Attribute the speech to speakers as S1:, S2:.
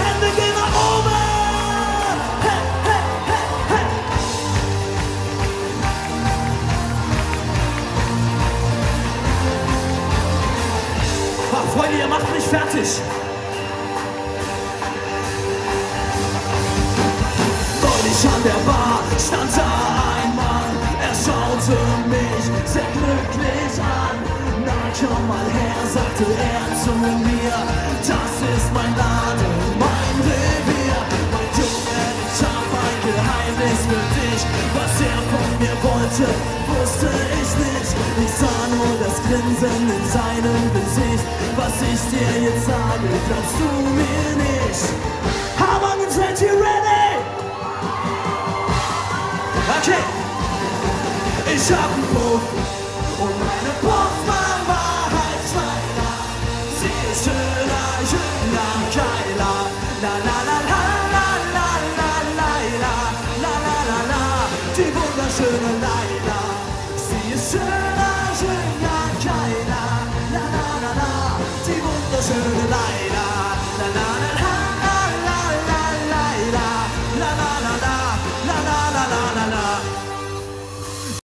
S1: Hände gehen nach oben. Hey, hey, hey, hey. Ach, Freunde, ihr macht mich fertig. Neulich an der Bar stand da ein Mann. Er schaute mich sehr glücklich an. Na, komm mal her, sagte er zu mir. Das ist mein Laden, mein Revier. Mein Junge, ich hab ein Geheimnis für dich. Was er von mir wollte, wusste ich nicht. Ich sah nur das Grinsen in seinem Gesicht. Was ich dir jetzt sage, glaubst du mir nicht. How long is you ready? Okay. Ich hab einen Puff und meine Puffmann Wahrheitsschweiner. Sie ist schöner, jünger, geiler. La la la la la la la la la la la la. Die wunderschöne Laila. Sie ist schöner, jünger, geiler. La la la la. Die wunderschöne Laila. La la